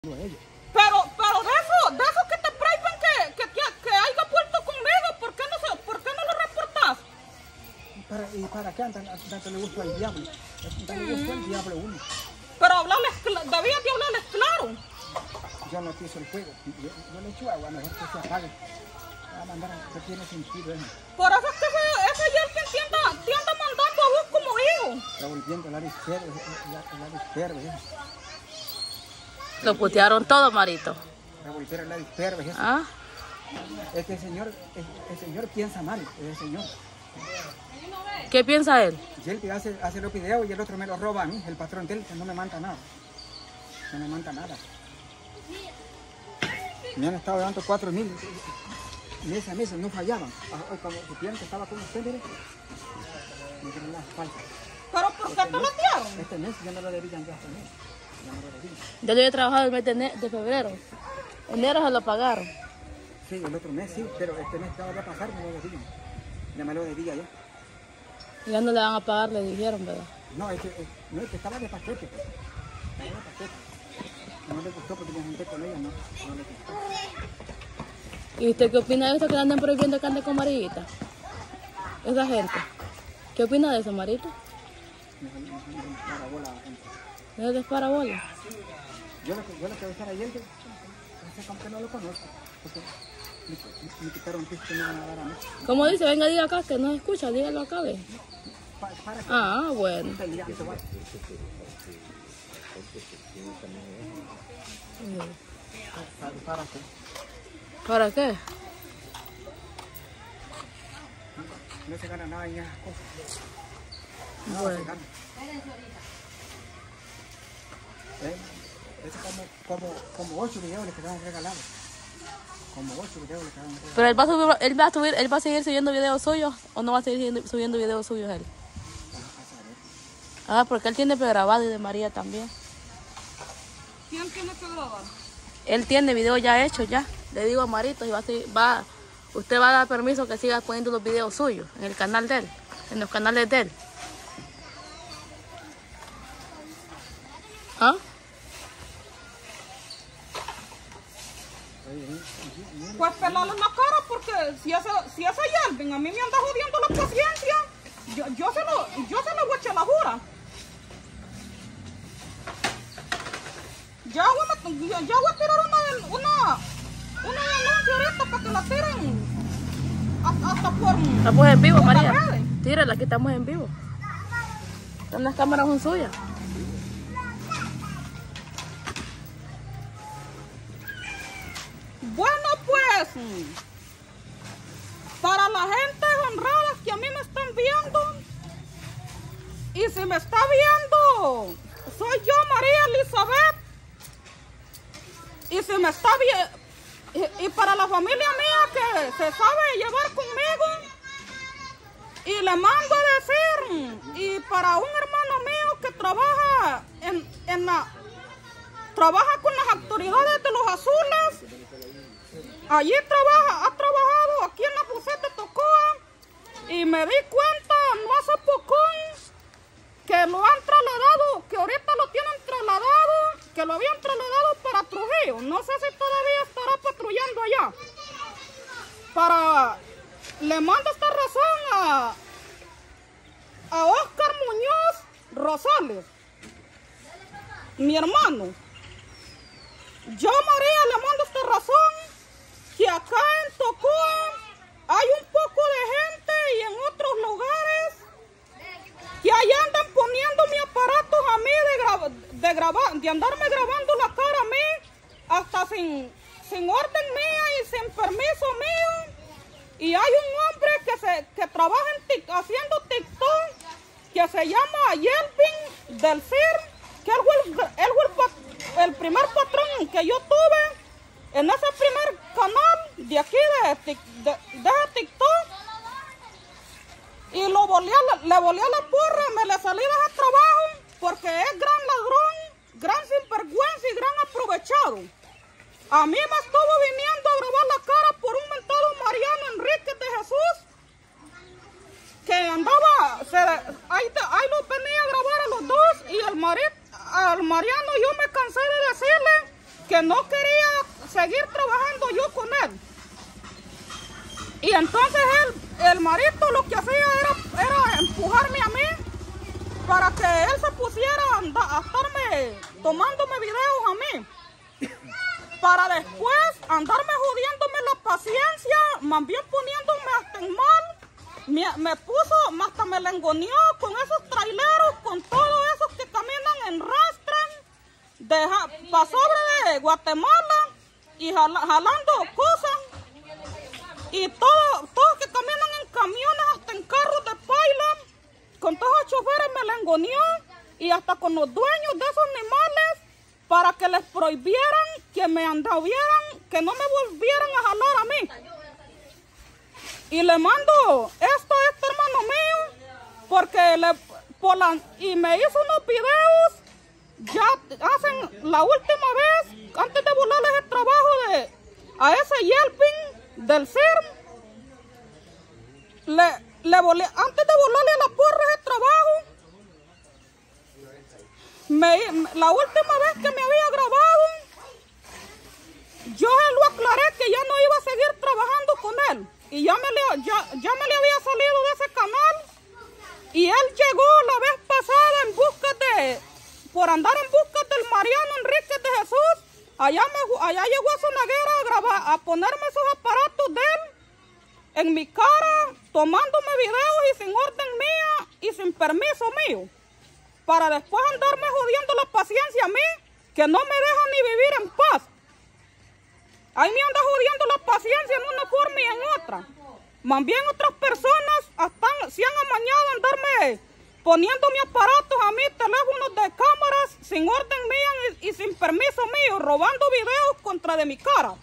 Pero de eso que te prohíben que haya vuelto conmigo, ¿por qué no lo reportás? ¿Y para qué tanto le gusta al diablo? Le gusta el diablo uno. Pero debías de hablarles claro. Yo no quiso el fuego. Yo le echo agua, mejor que se apague. Va a mandar, no tiene sentido eso. Por eso es que ese es el que te anda mandando a vos como hijo. Revolviendo el avispero, Lo putearon todo, Marito. Revolver el avispero, ¿Ah? Es que el señor piensa mal, el señor. ¿Qué piensa él? Y él hace los videos y el otro me los roba a mí, el patrón de él, que no me manda nada. No me manda nada. Me han estado dando 4,000 mes a mes, no fallaban. Hoy cuando supieron que estaba con usted, mire, me dieron la espalda. ¿Pero por qué te lo dieron? Este mes ya no lo debían ya este mes. Ya no lo debían. Yo le había trabajado el mes de febrero. Enero se lo pagaron. Sí, el otro mes sí, pero este mes acaba de pasar, me lo debían. Ya me lo debía ya. Ya no le van a pagar, le dijeron, ¿verdad? No, es que estaba de paquete. Pues. Estaba de paquete. No le gustó porque me junté con ella, no le gustó. ¿Y usted qué opina de esto que le andan prohibiendo que ande con Marita? Esa gente. ¿Qué opina de eso, Marito? ¿No es parabola? Yo lo que voy a hacer ayer, ese compa no lo conozco. Porque me quitaron piso que me iban a dar a mí. ¿Cómo dice? Venga, diga acá, que no escucha, dígalo acá, ve. Bueno. ¿Para qué? No se gana nada en esas cosas. No Bueno. se gana. Es como 8 videos le quedaron regalados. Como 8 videos le quedaron regalados. Pero él va a seguir subiendo videos suyos o no va a seguir subiendo videos suyos él. Ah, porque él tiene grabado y de María también. ¿Quién tiene que grabar? Él tiene videos ya hechos ya. Le digo a Marito y usted va a dar permiso que siga poniendo los videos suyos en el canal de él, en los canales de él. ¿Ah? Pues pelarle la cara porque si ese Yelvin a mí me anda jodiendo la paciencia, yo se lo voy a echar la jura. Ya voy a tirar una denuncia ahorita para que la tiren hasta por... Estamos en vivo, María. redes. Tírala, aquí estamos en vivo. Las cámaras son suyas. Bueno, pues, para la gente honrada que a mí me están viendo, y si me está viendo, soy yo, María Elizabeth, y si me está viendo, y para la familia mía que se sabe llevar conmigo, y le mando a decir, y para un hermano mío que trabaja trabaja con las autoridades de los azules, allí ha trabajado aquí en la Fuset de Tocoa, y me di cuenta no hace poco que lo han trasladado, que ahorita lo tienen trasladado, que lo habían trasladado para Trujillo. No sé si todavía estará patrullando allá. Le mando esta razón a Oscar Muñoz Rosales, mi hermano. Yo, María, le mando esta razón, que acá en Tocoa hay un poco de gente y en otros lugares que ahí andan poniendo mi aparato a mí de andarme grabando la cara a mí, hasta sin orden mía y sin permiso mío. Y hay un hombre que trabaja haciendo TikTok, que se llama Yelvin del CIR, que él fue el primer patrón que yo tuve en ese primer canal de aquí de TikTok. Y le volé a la porra, me le salí de ese trabajo porque es gran ladrón, gran sinvergüenza y gran aprovechado. A mí me estuvo viniendo a grabar la cara por un mentado Mariano Enrique de Jesús, que andaba, ahí los venía a grabar a los dos, y al Mariano yo me cansé de decirle que no quería seguir trabajando yo con él. Y entonces el marito lo que hacía era empujarme a mí para que él se pusiera a estarme tomándome videos a mí. Para después andarme jodiéndome la paciencia, más bien poniéndome hasta en mal. Me puso, hasta me lengoneó con esos traileros, con todos esos que caminan en rastran, pasó de Guatemala y jalando cosas. Y todos que caminan en camiones, hasta en carros de paila, con todos los choferes me lengoneó y hasta con los dueños de esos animales para que les prohibieran que me anduvieran, que no me volvieran a jalar a mí. Y le mando esto a este hermano mío porque y me hizo unos videos, ya hacen la última vez, antes de volarles el trabajo a ese Yelping del CIRM, antes de volarle a la porra ese trabajo, la última vez que me había grabado, yo lo aclaré que ya no iba a seguir trabajando con él. Y ya me le había salido de ese canal. Y él llegó la vez pasada por andar en busca del Mariano Enríquez de Jesús. Allá llegó a Zonaguera a ponerme esos aparatos de él en mi cara, tomándome videos y sin orden mía y sin permiso mío. Para después andarme jodiendo la paciencia a mí, que no me deja ni vivir en paz. Ahí me anda jodiendo la paciencia en una forma y en otra. Más bien otras personas se han amañado a andarme poniéndome aparatos a mí, teléfonos de cámaras, sin orden mía y sin permiso mío, robando videos contra de mi cara.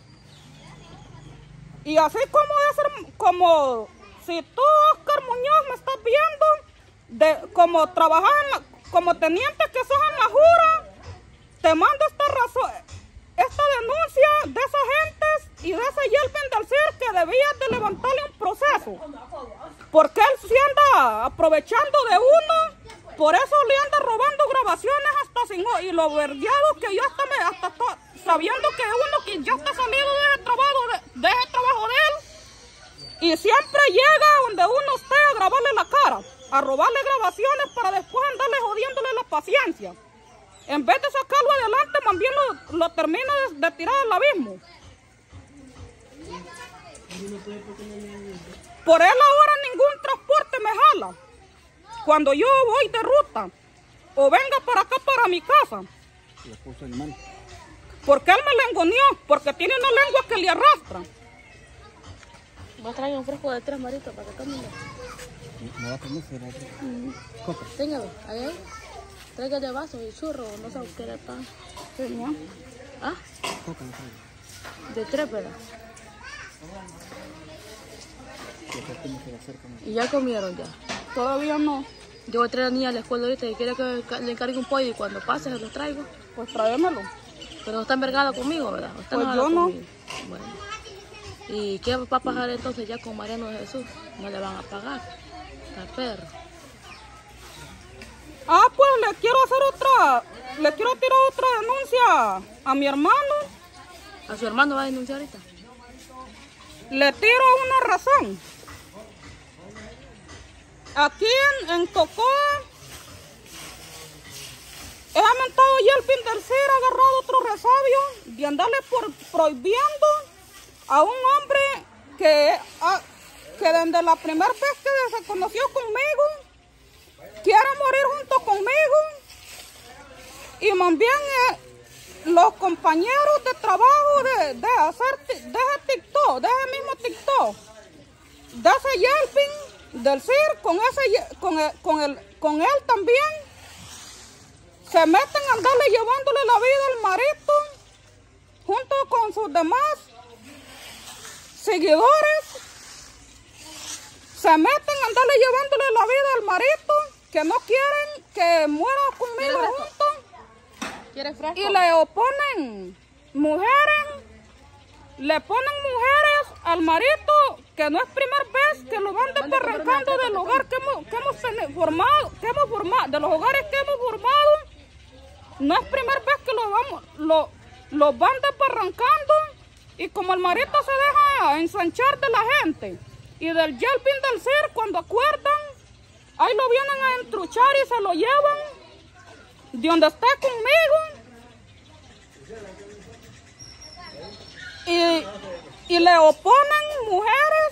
Y así como si tú, Oscar Muñoz, me estás viendo, como trabajar como teniente que sos en la jura, te mando esta denuncia de esas gentes y de ese Yelping del CIR que debías de levantarle un proceso. Porque él se anda aprovechando de uno, por eso le anda robando grabaciones hasta sin... Y lo vergueado que yo hasta sabiendo que uno que ya está salido de ese trabajo de él, y siempre llega donde uno esté a grabarle la cara, a robarle grabaciones para después andarle jodiéndole la paciencia. En vez de sacarlo adelante, más bien lo termina de tirar al abismo. Por él ahora ningún transporte me jala. Cuando yo voy de ruta o venga para acá, para mi casa. Porque él me lengoneó, porque tiene una lengua que le arrastra. Voy a traer un fresco de 3 maritos para que tomen. ¿Me da permiso? Coca. Téngalo, ahí. Traiga de vaso y churro, no sé qué le pasa. ¿Ah? Coca, no traigo. De 3, ¿verdad? ¿Y ya comieron ya? Todavía no. Yo voy a traer a la niña a la escuela ahorita y quiere que le encargue un pollo y cuando pase se los traigo. Pues tráemelo. Pero no está envergada conmigo, ¿verdad? Usted Pues no yo no. Conmigo. Bueno. ¿Y qué va a pasar entonces ya con Mariano de Jesús? No le van a pagar. Está perro. Pues le quiero tirar otra denuncia a mi hermano. ¿A su hermano va a denunciar ahorita? Le tiro una razón. Aquí en Cocoa, he lamentado ya el fin del CIR, ha agarrado otro resabio de andarle prohibiendo a un hombre que desde la primera vez que se conoció conmigo, quiere morir junto conmigo. Y más bien los compañeros de trabajo de ese TikTok, de ese mismo TikTok, de ese Yelping del CIR, con él también, se meten a andarle llevándole la vida al marito, junto con sus demás seguidores, se meten a andarle llevándole la vida al marito, que no quieren que muera conmigo juntos. ¿Quieres fresco? Y le oponen mujeres, al marito, que no es primera vez que lo van desbarrancando del hogar que hemos formado, de los hogares que hemos formado. No es primera vez que los van desbarrancando y como el marito se deja ensanchar de la gente y del yelping del CIR, cuando acuerdan, ahí lo vienen a entruchar y se lo llevan de donde esté conmigo y le oponen mujeres